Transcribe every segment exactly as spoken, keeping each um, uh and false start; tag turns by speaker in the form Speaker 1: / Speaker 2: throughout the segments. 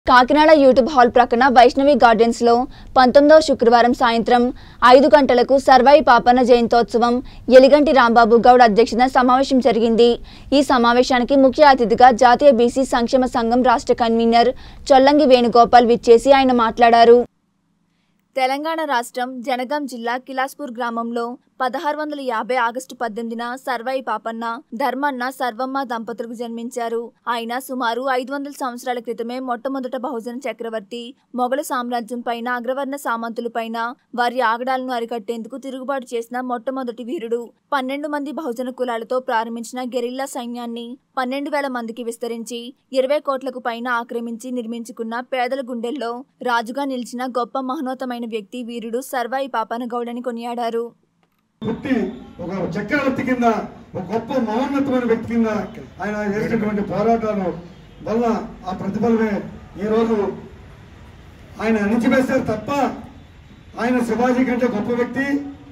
Speaker 1: Kakinada YouTube hall ప్రక్కన Vaishnavi gardens లో పంతొమ్మిదవ శుక్రవారం సాయంత్రం ఐదు గంటలకు సర్వాయి పాపన్న జయంతోత్సవం ఎలిగంటి రాంబాబు గౌడ్ అధ్యక్షతన సమావేశం జరిగింది। ఈ సమావేశానికి ముఖ్య అతిథిగా జాతీయ బీసీ సంక్షేమ సంఘం రాష్ట్ర కన్వీనర్ చొల్లంగి వేణుగోపాల్ విచ్చేసి ఆయన మాట్లాడారు। తెలంగాణ రాష్ట్రం జనగాం జిల్లా కిలాస్పూర్ గ్రామంలో పదహారు వందల యాభై ఆగస్టు పద్దెనిమిదిన సర్వాయి పాపన్న ధర్మన్న సర్వమ్మ దంపతులకు జన్మించారు। ఆయన సుమారు ఐదు వందల సంవత్సరాల క్రితమే మొట్టమొదట బహుజన చక్రవర్తి మొఘలు సామ్రాజ్యం పైన అగ్రవర్ణ సామంతుల పైన వారి ఆగడాలను అరికట్టేందుకు తిరుగుబాటు చేసిన మొట్టమొదటి వీరుడు। పన్నెండు మంది బహుజన కులాలతో ప్రారంభించిన గెరిల్లా సైన్యాన్ని పన్నెండు వేల మందికి విస్తరించి ఇరవై కోట్లకు పైన ఆక్రమించి నిర్మించుకున్న పేదల గుండెల్లో రాజుగా నిలిచిన గొప్ప మహోన్నతమైన వ్యక్తి వీరుడు సర్వాయి పాపన్న గౌడ్ అని కొనియాడారు।
Speaker 2: పుట్టి ఒక చక్రవర్తి కింద ఒక గొప్ప మహోన్నతమైన వ్యక్తి కింద ఆయన చేసినటువంటి పోరాటాలు వల్ల ఆ ప్రతిఫలమే ఈరోజు ఆయన అణిచివేశారు తప్ప ఆయన శివాజీ కంటే గొప్ప వ్యక్తి,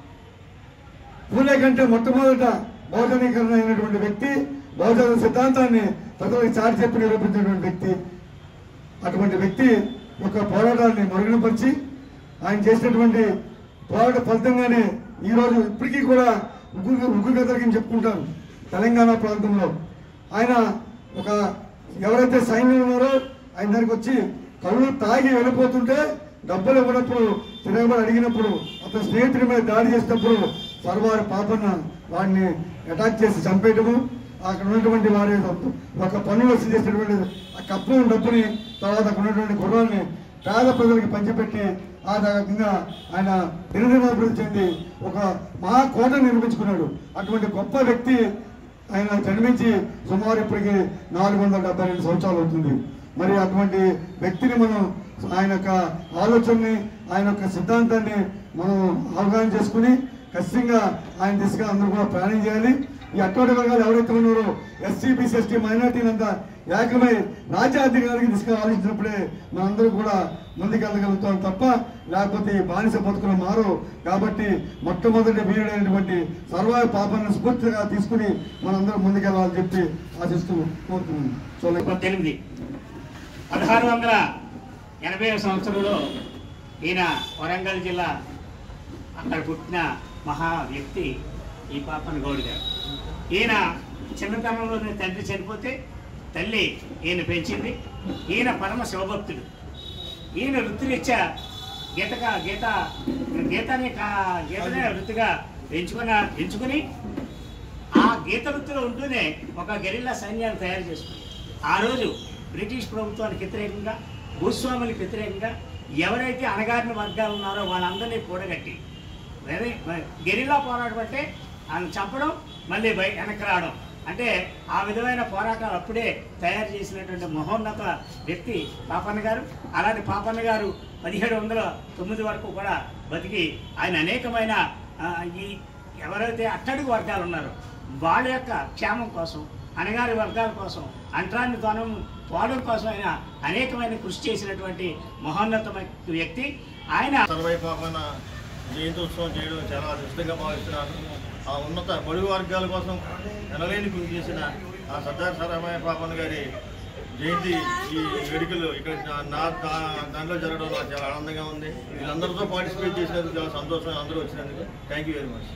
Speaker 2: పూలే కంటే మొట్టమొదట బహుజనీకరణ అయినటువంటి వ్యక్తి, బహుజన సిద్ధాంతాన్ని ప్రజలకు చాటి చెప్పి నిరూపించినటువంటి వ్యక్తి। అటువంటి వ్యక్తి యొక్క పోరాటాన్ని మరుగునపరిచి ఆయన చేసినటువంటి పోరాట ఫలితంగానే ఈరోజు ఇప్పటికీ కూడా ఉగ్గు ఉగ్గు గదరికని చెప్పుకుంటారు తెలంగాణ ప్రాంతంలో। ఆయన ఒక ఎవరైతే సైన్యం ఉన్నారో ఆయన దగ్గరికి వచ్చి కళ్ళు తాగి వెళ్ళిపోతుంటే డబ్బులు ఇవ్వనప్పుడు తిరగబడి అడిగినప్పుడు అతని స్నేహితుడి మీద దాడి చేసినప్పుడు సర్వారి పాపన్న వాడిని అటాక్ చేసి చంపేయటము, అక్కడ ఉన్నటువంటి వారి ఒక పన్ను వసూలు చేసినటువంటి ఆ కప్పు డబ్బుని తర్వాత అక్కడ ఉన్నటువంటి గుర్రాన్ని పేద ప్రజలకి పంచిపెట్టి ఆ రకంగా ఆయన దినదినాభివృద్ధి చెంది ఒక మహాకోట నిర్మించుకున్నాడు। అటువంటి గొప్ప వ్యక్తి ఆయన జన్మించి సుమారు ఇప్పటికి నాలుగు వందల డెబ్బై రెండు సంవత్సరాలు అవుతుంది। మరి అటువంటి వ్యక్తిని మనం ఆయన యొక్క ఆలోచనని ఆయన యొక్క సిద్ధాంతాన్ని మనం అవగాహన చేసుకుని ఖచ్చితంగా ఆయన దిశగా అందరూ కూడా ప్రయాణం చేయాలి। ఈ అట్టోటి వర్గాలు ఎవరైతే ఉన్నారో ఎస్సీ బీసీ ఎస్టీ మైనార్టీలంతా ఏకమై రాజ్యాధికారికి దిశగా ఆలోచించినప్పుడే మనందరూ కూడా ముందుకెళ్ళగలుగుతాం తప్ప లేకపోతే బానిస బతుకులు మారు। కాబట్టి మొట్టమొదటి వీరుడైనటువంటి సర్వాయి పాపన్న స్ఫూర్తిగా తీసుకుని మనందరం ముందుకెళ్ళాలని చెప్పి ఆశిస్తూ కోరుతున్నాను।
Speaker 3: పద్దెనిమిది పదహారు వందల ఎనభై సంవత్సరంలో ఈయన వరంగల్ జిల్లా అక్కడ పుట్టిన మహా వ్యక్తి ఈ పాపన్న గౌడ్ గారు। ఈయన చిన్నతనంలోనే తండ్రి చనిపోతే తల్లి ఈయన పెంచింది। ఈయన పరమ శివభక్తుడు। ఈయన వృత్తిరీత్యా గీతగా గీత గీతని కా గీతనే వృత్తిగా ఎంచుకున్న ఎంచుకుని ఆ గీత వృత్తిలో ఉంటూనే ఒక గెరిల్లా సైన్యాన్ని తయారు చేసుకుంది। ఆ రోజు బ్రిటిష్ ప్రభుత్వానికి వ్యతిరేకంగా భూస్వాములకు వ్యతిరేకంగా ఎవరైతే అణగారిన వర్గాలు ఉన్నారో వాళ్ళందరినీ కూడగట్టి గెరిల్లా పోరాటం అంటే ఆయన చంపడం మళ్ళీ బయ వెనక్కి రావడం అంటే ఆ విధమైన పోరాటాలు అప్పుడే తయారు చేసినటువంటి మహోన్నత వ్యక్తి పాపన్న గారు। అలాంటి పాపన్న గారు పదిహేడు వందల తొమ్మిది వరకు కూడా బతికి ఆయన అనేకమైన ఈ ఎవరైతే అట్టడుగు వర్గాలు ఉన్నారో వాళ్ళ యొక్క క్షేమం కోసం, అణగారి వర్గాల కోసం, అంటరాని ధనం పోవడం కోసం ఆయన అనేకమైన కృషి చేసినటువంటి మహోన్నతమైన వ్యక్తి ఆయన।
Speaker 4: సర్వాయి పాపన్న జయంతోత్సవం చేయడం చాలా అదృష్టంగా భావిస్తున్నాను। ఆ ఉన్నత బడుగు వర్గాల కోసం ఎనలేని కృషి చేసిన ఆ సర్దార్ సర్వాయి పాపన్న గారి జయంతి ఈ వేడుకలు ఇక్కడ నా దాంట్లో జరగడం నాకు చాలా ఆనందంగా ఉంది। వీళ్ళందరితో పార్టిసిపేట్ చేసినందుకు చాలా సంతోషం, అందరూ వచ్చినందుకు థ్యాంక్ యూ వెరీ మచ్।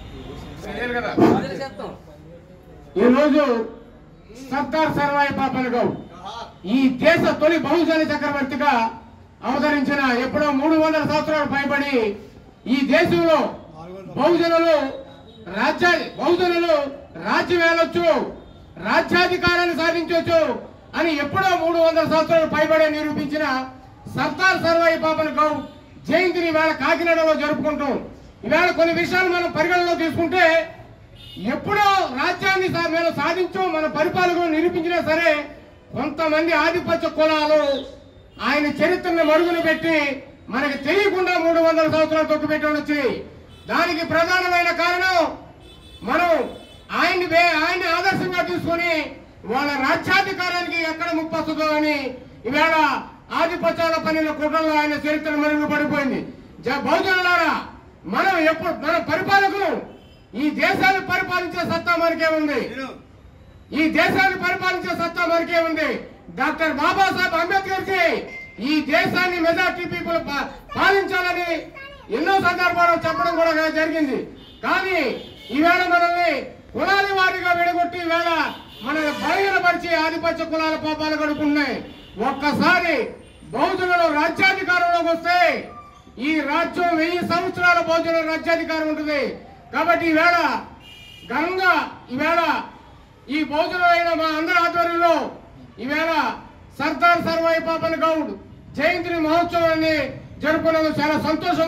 Speaker 5: ఈరోజు సర్దార్ సర్వాయి పాపన్న గౌడ్ ఈ దేశ తొలి బహుజన చక్రవర్తిగా అవతరించిన ఎప్పుడో మూడు వందల సంవత్సరాలు పైబడి ఈ దేశంలో బహుజనులు రాజ్య బహుజనులు రాజ్యం వేలొచ్చు, రాజ్యాధికారాన్ని సాధించవచ్చు అని ఎప్పుడో మూడు వందల సంవత్సరాలు పైబడి నిరూపించిన సర్దార్ సర్వాయి పాపన్న గౌడ్ జయంతిని ఇవాళ కాకినాడలో జరుపుకుంటాం। ఇవాళ కొన్ని విషయాలు మనం పరిగణలో తీసుకుంటే ఎప్పుడో రాజ్యాన్ని మేము సాధించాం, మన పరిపాలకులు నిరూపించినా సరే కొంతమంది ఆధిపత్య కులాలు ఆయన చరిత్రను మరుగున పెట్టి మనకి తెలియకుండా మూడు వందల సంవత్సరాలు తొక్కుపెట్టడం వచ్చింది। దానికి ప్రధానమైన కారణం మనం ఆయన్ని ఆయన్ని ఆదర్శంగా తీసుకుని వాళ్ళ రాజ్యాధికారానికి ఎక్కడ ముప్పు వస్తుందో అని ఇవాళ ఆధిపత్యాల పనిలో కుట్రలో ఆయన చరిత్ర మరుగున పడిపోయింది। బహుజనులారా, మనం ఎప్పుడు మన పరిపాలకులు ఈ దేశాన్ని పరిపాలించే సత్తా మనకే ఉంది, ఈ దేశాన్ని పరిపాలించే సత్తా మనకే ఉంది। డాక్టర్ బాబాసాహెబ్ అంబేద్కర్ కి ఈ దేశాన్ని మెజార్టీ పీపుల్ పాలించాలని ఎన్నో సందర్భాల్లో చెప్పడం కూడా జరిగింది. కానీ ఈవేళ మనల్ని కులాల వారిగా విడగొట్టి ఈవేళ మన బలహీనపరిచి ఆధిపత్య కులాల పాపాలు గడుపున్నాయి. ఒక్కసారి బహుజనులు రాజ్యాధికారంలోకి వస్తే ఈ రాజ్యం వెయ్యి సంవత్సరాల బహుజనుల రాజ్యాధికారం ఉంటుంది. కాబట్టి ఈవేళ ఘనంగా ఈవేళ ఈ బహుజనులైన మా అందరి ఆధ్వర్యంలో ఈవేళ సర్దార్ సర్వాయి పాపన్ గౌడ్ జయంతి మహోత్సవాన్ని జరుపుకున్నందుకు చాలా సంతోషం.